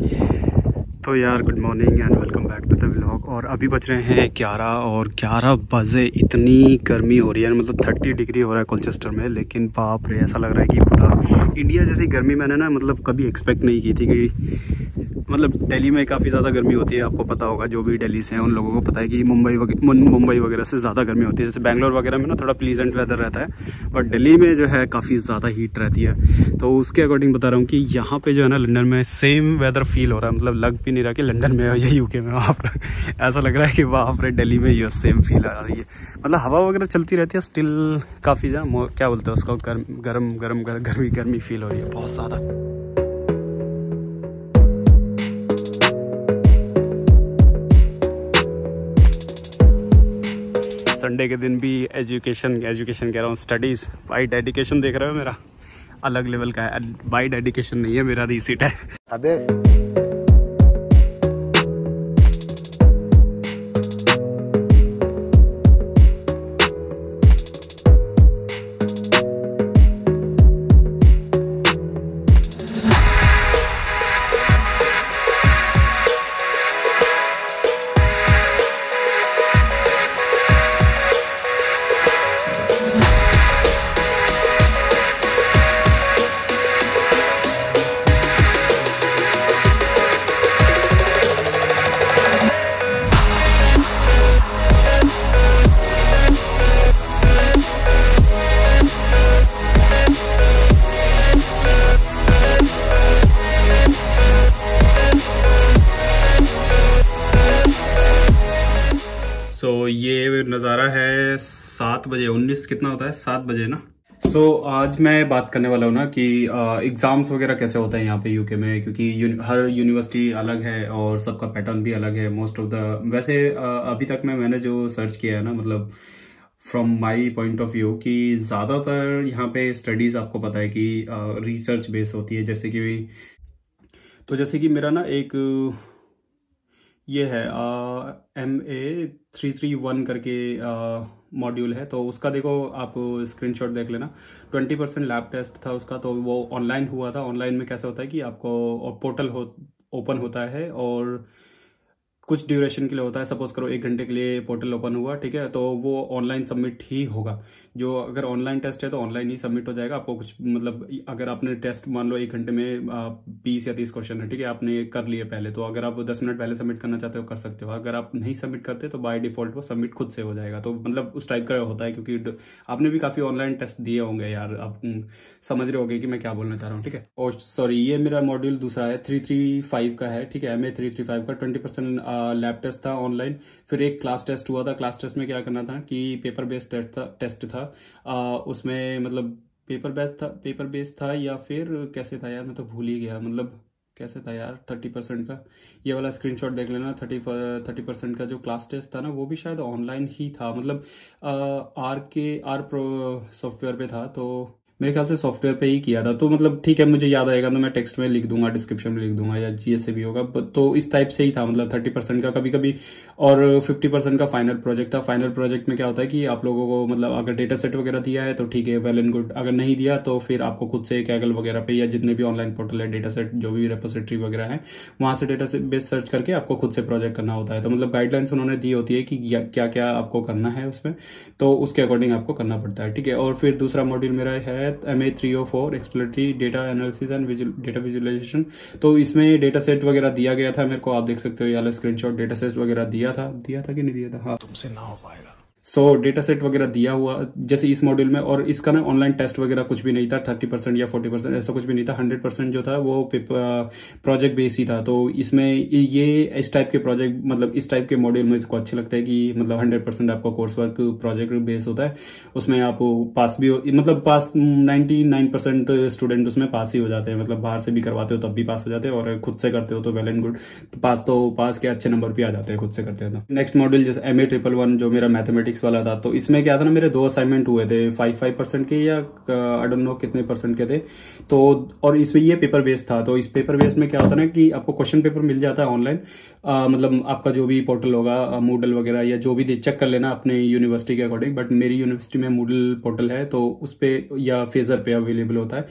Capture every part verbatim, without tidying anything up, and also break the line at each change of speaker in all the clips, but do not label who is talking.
तो यार good morning and welcome back to the vlog. और अभी बज रहे हैं ग्यारह और ग्यारह बजे इतनी गर्मी हो रही है, मतलब तीस डिग्री हो रहा है कोलचेस्टर में। लेकिन बाप रे, ऐसा लग रहा है कि पूरा इंडिया जैसी गर्मी मैंने ना मतलब कभी एक्सपेक्ट नहीं की थी। कि मतलब दिल्ली में काफ़ी ज़्यादा गर्मी होती है, आपको पता होगा, जो भी दिल्ली से हैं उन लोगों को पता है कि मुंबई वगैरह मुंबई वगैरह से ज़्यादा गर्मी होती है। जैसे बेंगलोर वगैरह में ना थोड़ा प्लीजेंट वेदर रहता है, बट दिल्ली में जो है काफ़ी ज़्यादा हीट रहती है। तो उसके अकॉर्डिंग बता रहा हूँ कि यहाँ पे जो है ना लंदन में सेम वेदर फील हो रहा है। मतलब लग भी नहीं रहा कि लंदन में या यूके में वहाँ पर ऐसा लग रहा है कि वहाँ पर दिल्ली में ये सेम फील आ रही है। मतलब हवा वगैरह चलती रहती है, स्टिल काफ़ी ज़्यादा क्या बोलते हैं उसको, गर्म गर्म गर्म गर्मी गर्मी फील हो रही है बहुत ज़्यादा। संडे के दिन भी एजुकेशन एजुकेशन कह रहा हूँ स्टडीज़ बाई डेडिकेशन देख रहे हो, मेरा अलग लेवल का है। बाई डेडिकेशन नहीं है, मेरा रिसीट है। अबे तो so, ये नज़ारा है सात बजे, उन्नीस कितना होता है, सात बजे ना। सो so, आज मैं बात करने वाला हूँ ना कि एग्ज़ाम्स वगैरह कैसे होते हैं यहाँ पे यूके में, क्योंकि यूनि, हर यूनिवर्सिटी अलग है और सबका पैटर्न भी अलग है। मोस्ट ऑफ द वैसे अभी तक में मैंने जो सर्च किया है ना, मतलब from my point of view, कि ज़्यादातर यहाँ पे स्टडीज़ आपको पता है कि रिसर्च बेस होती है। जैसे कि तो जैसे कि मेरा ना एक ये है M A three three one करके मॉड्यूल है। तो उसका देखो आप स्क्रीनशॉट देख लेना। ट्वेंटी परसेंट लैब टेस्ट था उसका, तो वो ऑनलाइन हुआ था। ऑनलाइन में कैसा होता है कि आपको पोर्टल हो ओपन होता है और कुछ ड्यूरेशन के लिए होता है। सपोज करो एक घंटे के लिए पोर्टल ओपन हुआ, ठीक है, तो वो ऑनलाइन सबमिट ही होगा। जो अगर ऑनलाइन टेस्ट है तो ऑनलाइन ही सबमिट हो जाएगा। आपको कुछ मतलब अगर आपने टेस्ट मान लो एक घंटे में बीस या तीस क्वेश्चन है, ठीक है, आपने कर लिए पहले, तो अगर आप दस मिनट पहले सबमिट करना चाहते हो कर सकते हो। अगर आप नहीं सबमिट करते तो बाय डिफॉल्ट वो सबमिट खुद से हो जाएगा। तो मतलब उस टाइप का होता है, क्योंकि आपने भी काफी ऑनलाइन टेस्ट दिए होंगे यार, आप समझ रहे होगे कि मैं क्या बोलना चाह रहा हूँ, ठीक है। और सॉरी, ये मेरा मॉड्यूल दूसरा है, थ्री थ्री फाइव का है, ठीक है, M A three three five का। ट्वेंटी परसेंट लैब टेस्ट था ऑनलाइन, फिर एक क्लास टेस्ट हुआ था। क्लास टेस्ट में क्या करना था कि पेपर बेस्ड टेस्ट था टेस्ट था आ, उसमें मतलब पेपर बेस्ड था पेपर बेस्ड था या फिर कैसे था यार, मैं तो भूल ही गया। मतलब कैसे था यार, थर्टी परसेंट का ये वाला स्क्रीनशॉट देख लेना। थर्टी थर्टी परसेंट का जो क्लास टेस्ट था ना, वो भी शायद ऑनलाइन ही था। मतलब आर के आर प्रो सॉफ्टवेयर पे था, तो मेरे ख्याल से सॉफ्टवेयर पे ही किया था। तो मतलब ठीक है, मुझे याद आएगा तो मैं टेक्स्ट में लिख दूंगा, डिस्क्रिप्शन में लिख दूंगा, या जी एस से भी होगा। तो इस टाइप से ही था, मतलब थर्टी परसेंट का कभी कभी, और फिफ्टी परसेंट का फाइनल प्रोजेक्ट था। फाइनल प्रोजेक्ट में क्या होता है कि आप लोगों को मतलब अगर डेटा सेट वगैरह दिया है तो ठीक है, वेल एंड गुड। अगर नहीं दिया तो फिर आपको खुद से कैगल वगैरह पे या जितने भी ऑनलाइन पोर्टल है, डेटा सेट जो भी रेपोजिटरी वगैरह है, वहां से डेटा बेस सर्च करके आपको खुद से प्रोजेक्ट करना होता है। तो मतलब गाइडलाइंस उन्होंने दी होती है कि क्या क्या आपको करना है उसमें, तो उसके अकॉर्डिंग आपको करना पड़ता है, ठीक है। और फिर दूसरा मॉड्यूल मेरा है M A three O four exploratory data analysis and data visualisation. तो इसमें डेटा सेट वगैरह दिया गया था मेरे को, आप देख सकते हो ये वाला स्क्रीनशॉट। डेटा सेट वगैरह दिया था दिया था कि नहीं दिया था, हाँ,
तुमसे ना हो पाएगा।
सो डेटा सेट वगैरह दिया हुआ जैसे इस मॉड्यूल में। और इसका ना ऑनलाइन टेस्ट वगैरह कुछ भी नहीं था, थर्टी परसेंट या फोर्टी परसेंट ऐसा कुछ भी नहीं था। हंड्रेड परसेंट जो था वो प्रोजेक्ट बेस ही था। तो इसमें ये इस टाइप के प्रोजेक्ट मतलब इस टाइप के मॉड्यूल में को अच्छे लगता है कि मतलब हंड्रेड परसेंट आपका कोर्स वर्क प्रोजेक्ट बेस होता है। उसमें आप पास भी मतलब pass ninety nine percent student उसमें पास ही हो जाते हैं। मतलब बाहर से भी करवाते हो तब भी पास हो जाते हैं, और खुद से करते हो तो वेल एंड गुड, तो पास तो पास के अच्छे नंबर भी आ जाते हैं खुद से करते हैं। तो नेक्स्ट मॉड्यूल जैसे एम ए ट्रिपल वन जो मेरा मैथमेटिक्स वाला था, तो इसमें क्या था ना, मेरे दो असाइनमेंट हुए थे, फाइव फाइव परसेंट के या आई डोंट नो कितने परसेंट के थे। तो और इसमें ये पेपर बेस्ड था। तो इस पेपर बेस्ड में क्या होता है ना कि आपको क्वेश्चन पेपर मिल जाता है ऑनलाइन, मतलब आपका जो भी पोर्टल होगा मूडल वगैरह या जो भी चेक कर लेना अपने यूनिवर्सिटी के अकॉर्डिंग। बट मेरी यूनिवर्सिटी में मूडल पोर्टल है, तो उस पे या फेजर पे अवेलेबल होता है।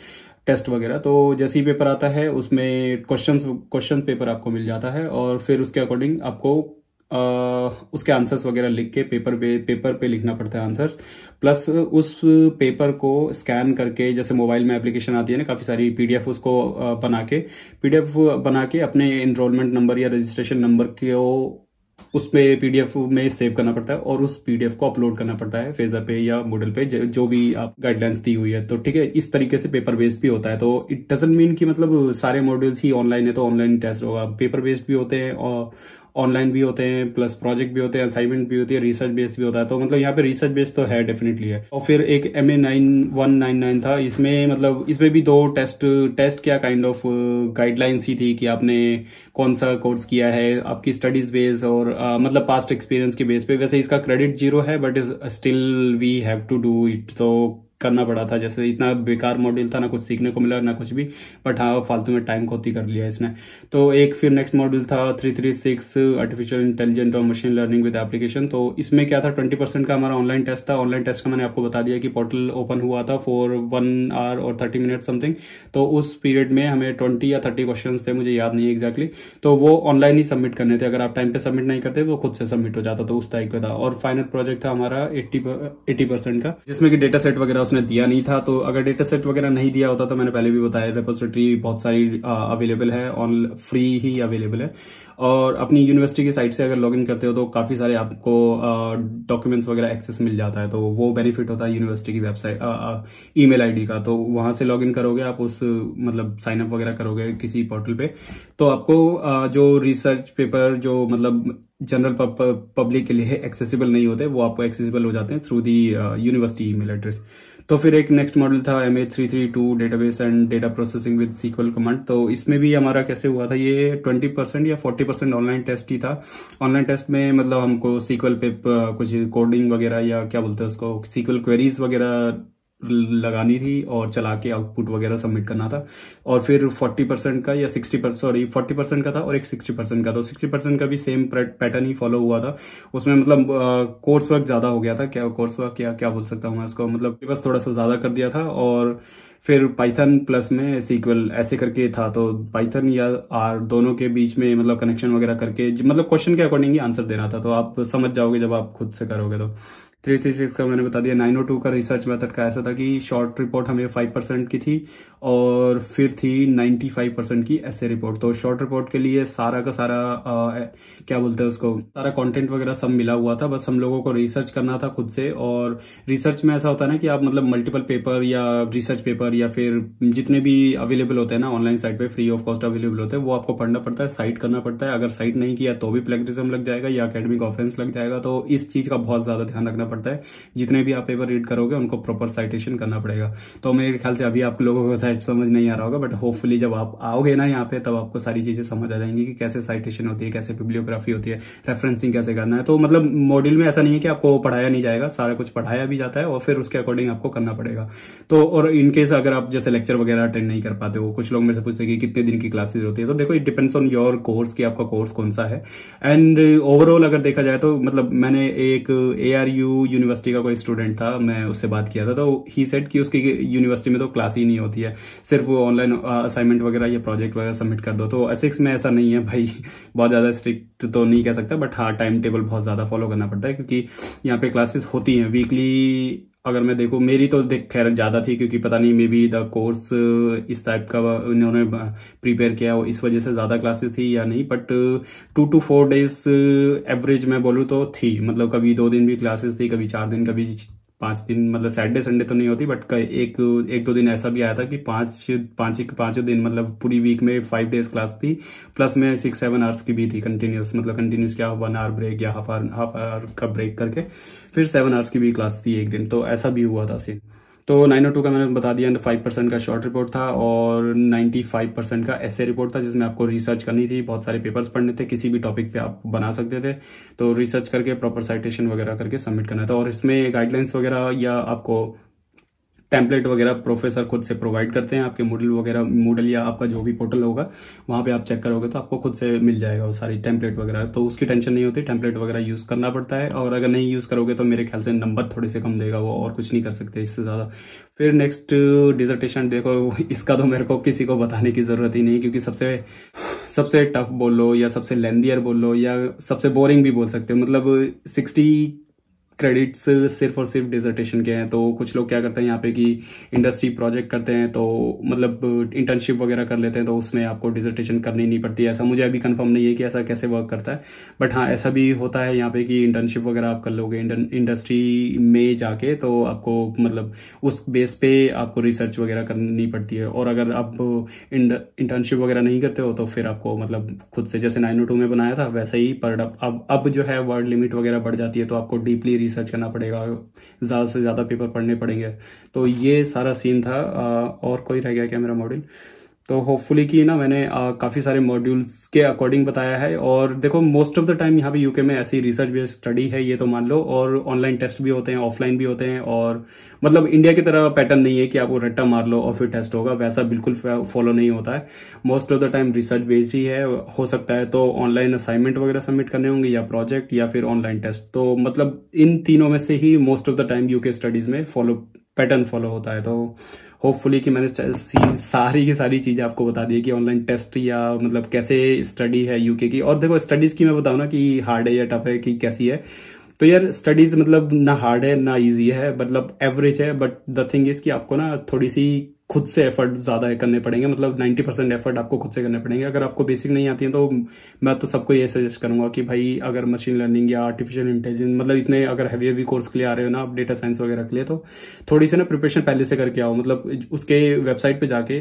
टेस्ट वगैरह। तो जैसे ही पेपर आता है उसमें क्वेश्चन क्वेश्चन पेपर आपको मिल जाता है और फिर उसके अकॉर्डिंग आपको आ, उसके आंसर्स वगैरह लिख के पेपर पे पेपर पे लिखना पड़ता है आंसर्स। प्लस उस पेपर को स्कैन करके, जैसे मोबाइल में एप्लीकेशन आती है ना काफ़ी सारी, पीडीएफ उसको आ, बना के पीडीएफ बना के अपने इनरोलमेंट नंबर या रजिस्ट्रेशन नंबर को उसमें पीडीएफ में सेव करना पड़ता है और उस पीडीएफ को अपलोड करना पड़ता है फेजर पे या मूडल पे, जो भी आप गाइडलाइंस दी हुई है। तो ठीक है, इस तरीके से पेपर बेस्ड भी होता है। तो इट डजंट मीन कि मतलब सारे मॉड्यूल्स ही ऑनलाइन है तो ऑनलाइन टेस्ट होगा। पेपर बेस्ड भी होते हैं और ऑनलाइन भी होते हैं, प्लस प्रोजेक्ट भी होते हैं, असाइनमेंट भी होती है, रिसर्च बेस्ड भी होता है। तो मतलब यहाँ पे रिसर्च बेस्ड तो है, डेफिनेटली है। और फिर एक M A nine one nine nine था, इसमें मतलब इसमें भी दो टेस्ट टेस्ट क्या काइंड ऑफ गाइडलाइंस ही थी कि आपने कौन सा कोर्स किया है, आपकी स्टडीज बेस और uh, मतलब पास्ट एक्सपीरियंस के बेस पे। वैसे इसका क्रेडिट जीरो है but still we have to do it, तो करना पड़ा था। जैसे इतना बेकार मॉड्यूल था, ना कुछ सीखने को मिला ना कुछ भी, बट हाँ फालतू में टाइम खोती कर लिया इसने। तो एक फिर नेक्स्ट मॉड्यूल था three three six artificial intelligent और मशीन लर्निंग विद एप्लीकेशन। तो इसमें क्या था, ट्वेंटी परसेंट का हमारा ऑनलाइन टेस्ट था। ऑनलाइन टेस्ट का मैंने आपको बता दिया कि पोर्टल ओपन हुआ था फॉर वन आवर और थर्टी मिनट समथिंग। तो उस पीरियड में हमें ट्वेंटी या थर्टी क्वेश्चन थे, मुझे याद नहीं एग्जैक्टली। तो वो ऑनलाइन ही सबमिट करने थे, अगर आप टाइम पे सबमिट नहीं करते वो खुद से सबमिट हो जाता, तो उस टाइप का था। और फाइनल प्रोजेक्ट था हमारा एट्टी परसेंट का, जिसमें कि डेटा सेट वगैरह उसने दिया नहीं था। तो अगर डेटा सेट वगैरह नहीं दिया होता तो मैंने पहले भी बताया, रेपोजिटरी बहुत सारी अवेलेबल है, ऑन फ्री ही अवेलेबल है। और अपनी यूनिवर्सिटी की साइट से अगर लॉगिन करते हो तो काफी सारे आपको डॉक्यूमेंट्स वगैरह एक्सेस मिल जाता है। तो वो बेनिफिट होता है यूनिवर्सिटी की वेबसाइट ईमेल आईडी का। तो वहां से लॉगिन करोगे आप, उस मतलब साइन अप वगैरह करोगे किसी पोर्टल पे, तो आपको आ, जो रिसर्च पेपर जो मतलब जनरल पब्लिक के लिए एक्सेसिबल नहीं होते, वो आपको एक्सेसिबल हो जाते हैं through the university email address. तो फिर एक नेक्स्ट मॉडल था M A three three two database and data processing with SQL command. तो इसमें भी हमारा कैसे हुआ था, ये ट्वेंटी परसेंट या फोर्टी परसेंट ऑनलाइन टेस्ट ही था। ऑनलाइन टेस्ट में मतलब हमको सीक्वल पे कुछ कोडिंग वगैरह या क्या बोलते हैं उसको, सीक्वल क्वेरीज वगैरह लगानी थी और चला के आउटपुट वगैरह सबमिट करना था। और फिर फोर्टी परसेंट का या sixty percent sorry forty percent का था और एक सिक्सटी परसेंट का। तो सिक्सटी परसेंट का भी सेम पैटर्न ही फॉलो हुआ था। उसमें मतलब कोर्स वर्क ज्यादा हो गया था, क्या कोर्स वर्क क्या क्या बोल सकता हूँ मैं इसको, मतलब बस थोड़ा सा ज्यादा कर दिया था। और फिर पाइथन प्लस में सीक्वल ऐसे करके था। तो पाइथन या आर दोनों के बीच में मतलब कनेक्शन वगैरह करके मतलब क्वेश्चन के अकॉर्डिंग ही आंसर देना था। तो आप समझ जाओगे जब आप खुद से करोगे। तो थ्री थ्री सिक्स का मैंने बता दिया। नाइन ओ टू का रिसर्च मेथड का ऐसा था कि शॉर्ट रिपोर्ट हमें फाइव परसेंट की थी और फिर थी नाइन्टी फाइव परसेंट की ऐसे रिपोर्ट। तो शॉर्ट रिपोर्ट के लिए सारा का सारा आ, क्या बोलते हैं उसको, सारा कंटेंट वगैरह सब मिला हुआ था, बस हम लोगों को रिसर्च करना था खुद से। और रिसर्च में ऐसा होता है ना कि आप मतलब मल्टीपल पेपर या रिसर्च पेपर या फिर जितने भी अवेलेबल होते हैं ना ऑनलाइन साइट पे फ्री ऑफ कॉस्ट अवेलेबल होते हैं, वो आपको पढ़ना पड़ता है, साइट करना पड़ता है। अगर साइट नहीं किया तो भी प्लेगरिज्म लग जाएगा या एकेडमिक ऑफेंस लग जाएगा। तो इस चीज का बहुत ज्यादा ध्यान रखना पड़ता है। जितने भी आप पेपर रीड करोगे उनको प्रॉपर साइटेशन करना पड़ेगा। तो मेरे ख्याल से अभी आप लोगों को साइट समझ नहीं आ रहा होगा, बट होपफुली जब आप आओगे ना यहाँ पे तब आपको सारी चीजें समझ आ जाएंगी कि कैसे साइटेशन होती है, कैसे बिब्लियोग्राफी होती है, रेफरेंसिंग कैसे करना है। तो मतलब मॉड्यूल में ऐसा नहीं है कि आपको पढ़ाया नहीं जाएगा, सारा कुछ पढ़ाया भी जाता है और फिर उसके अकॉर्डिंग आपको करना पड़ेगा। तो और इनकेस अगर आप जैसे लेक्चर वगैरह अटेंड नहीं कर पाते हो, कुछ लोग मेरे से पूछते हैं कि कितने दिन की क्लासेस होती है, तो देखो it depends on your course कि आपका कोर्स कौन सा है। एंड ओवरऑल अगर देखा जाए तो मतलब मैंने एक ए आर यू यूनिवर्सिटी का कोई स्टूडेंट था, मैं उससे बात किया था, तो ही सेड कि उसकी यूनिवर्सिटी में तो क्लास ही नहीं होती है, सिर्फ वो ऑनलाइन असाइनमेंट वगैरह या प्रोजेक्ट वगैरह सबमिट कर दो। तो एसिक्स में ऐसा नहीं है भाई, बहुत ज्यादा स्ट्रिक्ट तो नहीं कह सकता, बट हाँ टाइम टेबल बहुत ज्यादा फॉलो करना पड़ता है क्योंकि यहाँ पे क्लासेस होती हैं वीकली। अगर मैं देखूं मेरी तो देख खैर ज्यादा थी क्योंकि पता नहीं मे बी द कोर्स इस टाइप का इन्होंने प्रिपेयर किया हो, इस वजह से ज्यादा क्लासेस थी या नहीं, but two two four days average मैं बोलूँ तो थी। मतलब कभी दो दिन भी क्लासेस थी, कभी चार दिन, कभी पांच दिन, मतलब सैटरडे संडे तो नहीं होती, बट एक एक दो दिन ऐसा भी आया था कि पांच पांच पांचों दिन मतलब पूरी वीक में फाइव डेज क्लास थी, प्लस में सिक्स सेवन आवर्स की भी थी कंटिन्यूस, मतलब कंटिन्यूस क्या वन आवर ब्रेक या हाफ आवर हाफ आवर का ब्रेक करके फिर सेवन आवर्स की भी क्लास थी एक दिन। तो ऐसा भी हुआ था सीन। तो नाइन ओ टू का मैंने बता दिया, फाइव परसेंट का शॉर्ट रिपोर्ट था और नाइन्टी फाइव परसेंट का ऐसे रिपोर्ट था जिसमें आपको रिसर्च करनी थी, बहुत सारे पेपर्स पढ़ने थे, किसी भी टॉपिक पे आप बना सकते थे। तो रिसर्च करके प्रॉपर साइटेशन वगैरह करके सबमिट करना था। और इसमें गाइडलाइंस वगैरह या आपको टेम्पलेट वगैरह प्रोफेसर खुद से प्रोवाइड करते हैं। आपके मूडल वगैरह मूडल या आपका जो भी पोर्टल होगा वहां पे आप चेक करोगे तो आपको खुद से मिल जाएगा वो सारी टेम्पलेट वगैरह, तो उसकी टेंशन नहीं होती। टेम्पलेट वगैरह यूज करना पड़ता है, और अगर नहीं यूज करोगे तो मेरे ख्याल से नंबर थोड़े से कम देगा वो, और कुछ नहीं कर सकते इससे ज्यादा। फिर नेक्स्ट डिसर्टेशन देखो, इसका तो मेरे को किसी को बताने की जरूरत ही नहीं, क्योंकि सबसे सबसे टफ बोल लो या सबसे लेंदियर बोल लो या सबसे बोरिंग भी बोल सकते हो। मतलब सिक्सटी क्रेडिट्स सिर्फ और सिर्फ डिसर्टेशन के हैं। तो कुछ लोग क्या करते हैं यहाँ पे कि इंडस्ट्री प्रोजेक्ट करते हैं, तो मतलब इंटर्नशिप वगैरह कर लेते हैं, तो उसमें आपको डिसर्टेशन करनी नहीं पड़ती है। ऐसा मुझे अभी कंफर्म नहीं है कि ऐसा कैसे वर्क करता है, बट हाँ ऐसा भी होता है यहाँ पे कि इंटर्नशिप वगैरह आप कर लोगे इंडस्ट्री में जाके, तो आपको मतलब उस बेस पे आपको रिसर्च वगैरह करनी पड़ती है। और अगर आप इंटर्नशिप वगैरह नहीं करते हो तो फिर आपको मतलब खुद से, जैसे नाइन ओ टू में बनाया था वैसा ही, पर अब अब जो है वर्ड लिमिट वगैरह बढ़ जाती है, तो आपको डीपली रिसर्च करना पड़ेगा, ज्यादा से ज्यादा पेपर पढ़ने पड़ेंगे। तो ये सारा सीन था। और कोई रह गया क्या मेरा मॉड्यूल? तो होपफुली कि ना मैंने आ, काफी सारे मॉड्यूल्स के अकॉर्डिंग बताया है। और देखो मोस्ट ऑफ द टाइम यहाँ पे यूके में ऐसी रिसर्च बेस्ड स्टडी है ये तो मान लो, और ऑनलाइन टेस्ट भी होते हैं, ऑफलाइन भी होते हैं। और मतलब इंडिया की तरह पैटर्न नहीं है कि आपको रट्टा मार लो और फिर टेस्ट होगा, वैसा बिल्कुल फॉलो नहीं होता है। Most of the time research based ही है। हो सकता है तो ऑनलाइन असाइनमेंट वगैरह सबमिट करने होंगे, या प्रोजेक्ट, या फिर ऑनलाइन टेस्ट। तो मतलब इन तीनों में से ही most of the time UK studies में फॉलो पैटर्न फॉलो होता है। तो होपफुली कि मैंने सारी की सारी चीजें आपको बता दी कि ऑनलाइन टेस्ट या मतलब कैसे स्टडी है यूके की। और देखो स्टडीज की मैं बताऊं ना कि हार्ड है या टफ है कि कैसी है, तो यार स्टडीज मतलब ना हार्ड है ना इजी है, मतलब एवरेज है। बट द थिंग इज कि आपको ना थोड़ी सी खुद से एफर्ट ज्यादा करने पड़ेंगे, मतलब नाइन्टी परसेंट एफर्ट आपको खुद से करने पड़ेंगे। अगर आपको बेसिक नहीं आती है तो मैं तो सबको ये सजेस्ट करूंगा कि भाई अगर मशीन लर्निंग या आर्टिफिशियल इंटेलिजेंस मतलब इतने अगर हैवी हैवी कोर्स के लिए आ रहे हो ना आप, डेटा साइंस वगैरह के लिए, तो थोड़ी सी ना प्रिपरेशन पहले से करके आओ। मतलब उसके वेबसाइट पे जाके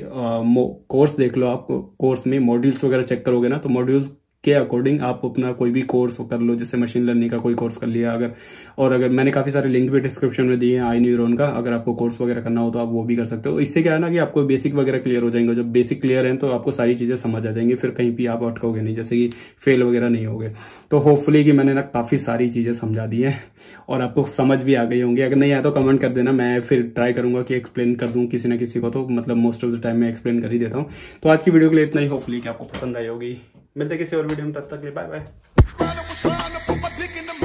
कोर्स देख लो आप, कोर्स में मॉड्यूल्स वगैरह चेक करोगे ना, तो मॉड्यूल्स के अकॉर्डिंग आप अपना कोई भी कोर्स कर लो, जैसे मशीन लर्निंग का कोई कोर्स कर लिया अगर। और अगर मैंने काफी सारे लिंक भी डिस्क्रिप्शन में दिए हैं आई न्यूरॉन का, अगर आपको कोर्स वगैरह करना हो तो आप वो भी कर सकते हो। इससे क्या है ना कि आपको बेसिक वगैरह क्लियर हो जाएंगे। जब बेसिक क्लियर है तो आपको सारी चीजें समझ आ जाएंगी, फिर कहीं भी आप अटकोगे नहीं, जैसे कि फेल वगैरह नहीं होगे। तो होपफुली कि मैंने ना काफी सारी चीजें समझा दी है और आपको समझ भी आ गई होंगी। अगर नहीं आया तो कमेंट कर देना, मैं फिर ट्राई करूंगा कि एक्सप्लेन कर दूं किसी ना किसी को। तो मतलब मोस्ट ऑफ द टाइम मैं एक्सप्लेन कर ही देता हूँ। तो आज की वीडियो के लिए इतना ही, होपफुली कि आपको पसंद आई होगी। मिलते किसी और वीडियो में, तब तक के लिए बाय बाय।